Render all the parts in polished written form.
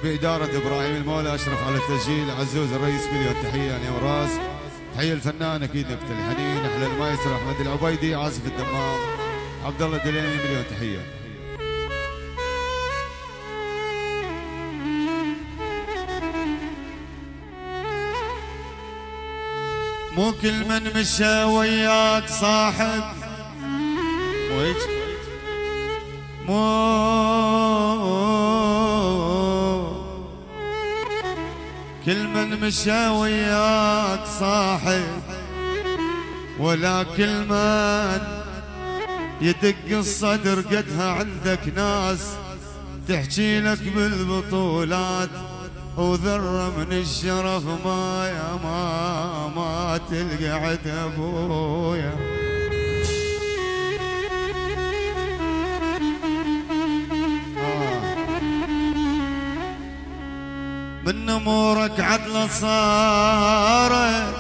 بإدارة إبراهيم المولى أشرف على التسجيل. عزوز الرئيس مليون تحية يا وراس. تحية الفنان أكيد نكت الحنين. أحلى المايسترو أحمد العبيدي. عازف الدمام عبد الله الدليمي مليون تحية. مو كل من مشى وياك صاحب مو كل من مشى وياك صاحب، ولا كل من يدق الصدر قدها عندك ناس تحكي لك بالبطولات، وذرة من الشرف ما تلقى عد ابويا. من امورك عدل صارت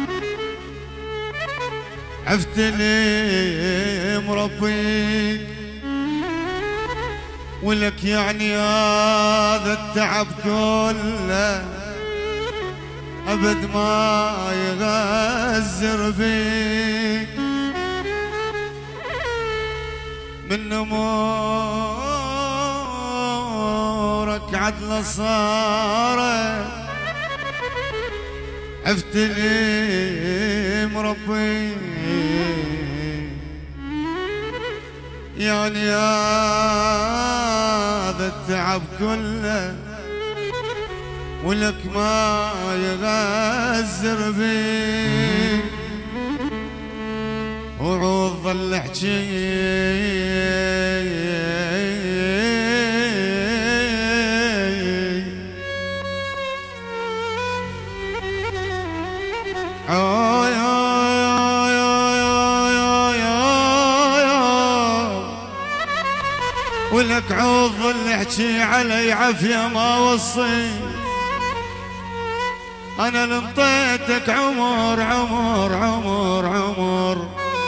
عفت لي مربيك، ولك يعني هذا التعب كله أبد ما يغزر بيك. من أمورك عدل صارت عفت لي مربي، يعني هذا التعب كله ولك ما يغزر بيك. وعوض ظل احجي ولك عوض ظل احجي علي عافية ما وصي. أنا لنطيتك عمر عمر عمر عمر.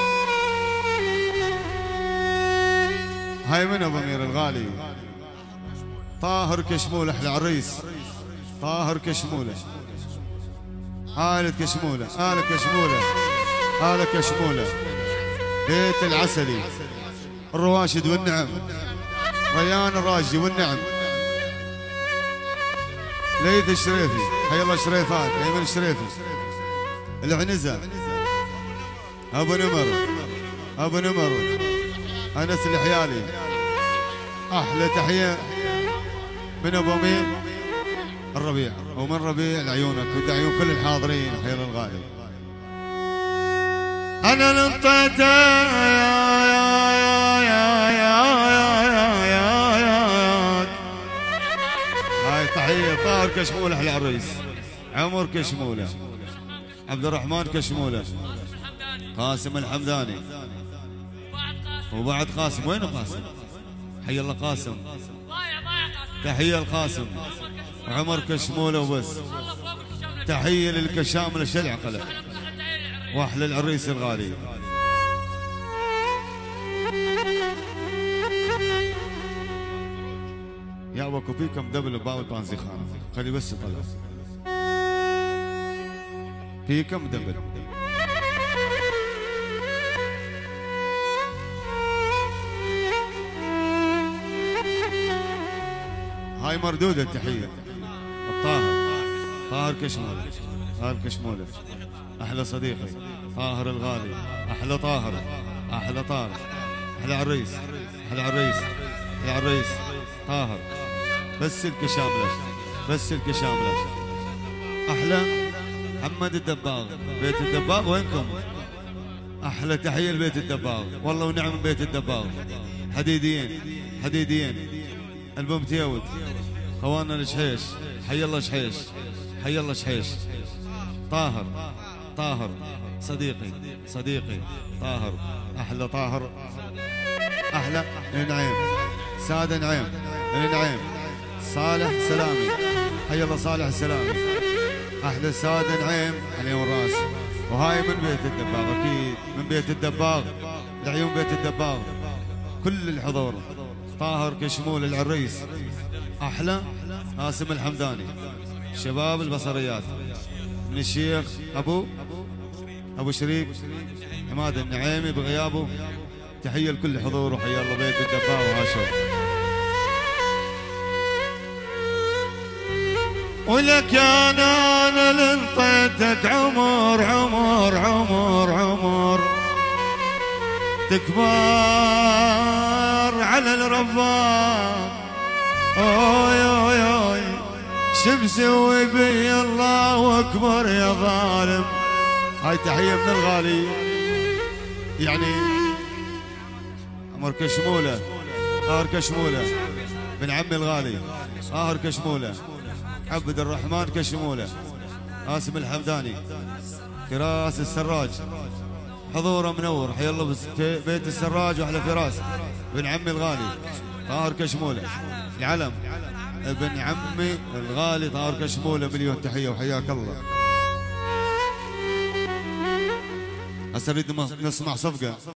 هاي من أبو أمير الغالي طاهر كشمولة. أحلى عريس طاهر كشمولة. آلة كشمولة آلة كشمولة آلة كشمولة. بيت العسلي الرواشد والنعم. ريان الراجي والنعم. ليث الشريفي حي الله شريفات. ايمن الشريفي العنزة ابو نمر ابو نمر. انس الحيالي. احلى تحية من ابو امير الربيع ومن ربيع لعيونك ودعيون كل الحاضرين. حي الله الغالي. انا لنطيته تحية طاهر كشمولة. أحلى عريس عمر كشمولة. عبد الرحمن كشمولة. قاسم الحمداني. وبعد قاسم. وين قاسم؟ حي الله قاسم. تحية القاسم. عمر كشمولة وبس. تحية للكشاملة شلع قلع. واحلى العريس الغالي. يا وكو فيكم دبل باول بانزيخان. خلي بس يطلع فيكم دبل. هاي مردودة التحية. الطاهر طاهر كشمولة. طاهر كشمولة. أحلى صديقي طاهر الغالي. أحلى طاهر أحلى طاهر. أحلى عريس أحلى عريس أحلى عريس طاهر. بس الكشاملة بس الكشاملة. أحلى محمد الدباغ. بيت الدباغ وينكم؟ أحلى تحية لبيت الدباغ. والله ونعم بيت الدباغ. حديديين حديديين. البمتيوت خواننا الشحيش. حي الله شحيش حي الله شحيش. طاهر طاهر صديقي صديقي طاهر. أحلى طاهر. أحلى نعيم سادة نعيم نعيم. صالح سلامي. حي الله صالح سلامي. احلى سادة نعيم عليهم الراس. وهاي من بيت الدباغ اكيد من بيت الدباغ لعيون بيت الدباغ كل الحضور. طاهر كشمول العريس. احلى قاسم الحمداني، شباب البصريات، من الشيخ ابو شريك عماد النعيمي بغيابه. تحيه لكل حضور وحيا الله بيت الدباء وهاشم. ولك يا نانا اللي انطيتك عمر عمر عمر عمر تكبر على الرفاق. اوي اوي اوي شمسوي بي الله اكبر يا ظالم. هاي تحيه من الغالي يعني عمر كشموله، طاهر كشموله بن عمي الغالي، طاهر كشموله، عبد الرحمن كشموله، قاسم الحمداني، فراس السراج حضوره منور. حي الله في بيت السراج واحلى فراس بن عمي الغالي طاهر كشموله، العلم ابن عمي الغالي طاهر كشموله. مليون تحيه وحياك الله. هسه نريد نسمع صفقه.